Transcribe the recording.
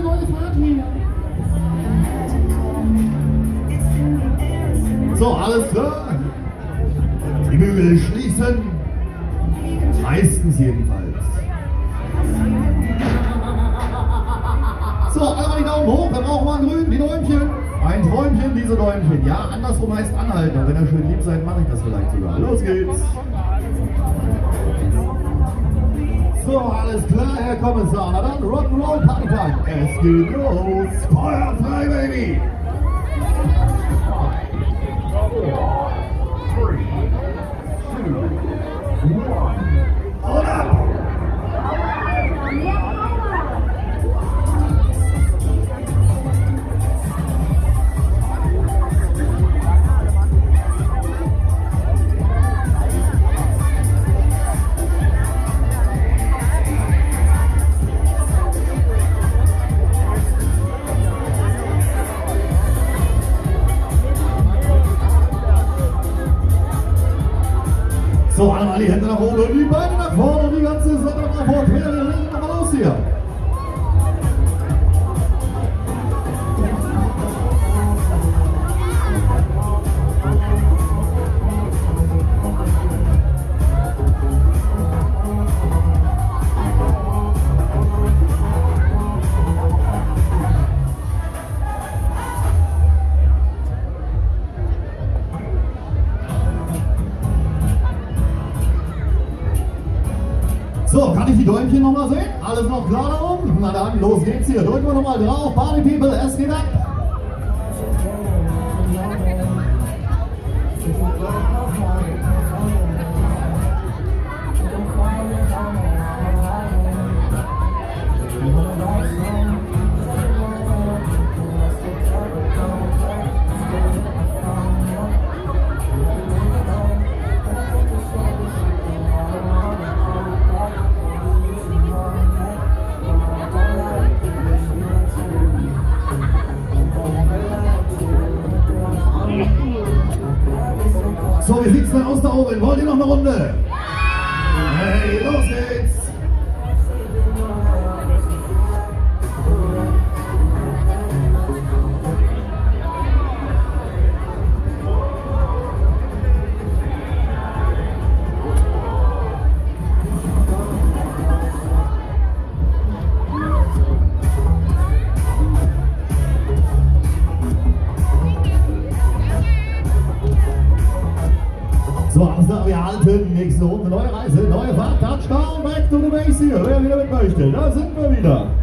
eine neue Fahrt hier. So, alles klar. Die Bügel schließen. Meistens jedenfalls. So, einmal die Daumen hoch, dann brauchen wir einen grün, die Däumchen. Ein Träumchen, diese Däumchen. Ja, andersrum heißt anhalten. Und wenn ihr schön lieb seid, mache ich das vielleicht sogar. Los geht's. So, alles klar, Herr Kommissar. Na dann, Rock'n'Roll Party Time. Es geht los. Feuer frei, Baby. 5, 4, 3, 2, 1. Und ab. So, einmal die Hände nach oben und die Beine nach vorne und die ganze Sache nach vorne. Quer, wir legen nochmal los hier. So, kann ich die Däumchen nochmal sehen? Alles noch klar da oben? Na dann, los geht's hier. Drücken wir nochmal drauf. Party People, es geht ab. So, wie sieht's denn aus da oben? Wollt ihr noch eine Runde? Hey, los geht's! So, alles klar, wir halten. Nächste Runde, neue Reise, neue Fahrt, Touchdown, back to the base hier. Wer wieder mit möchte, da sind wir wieder.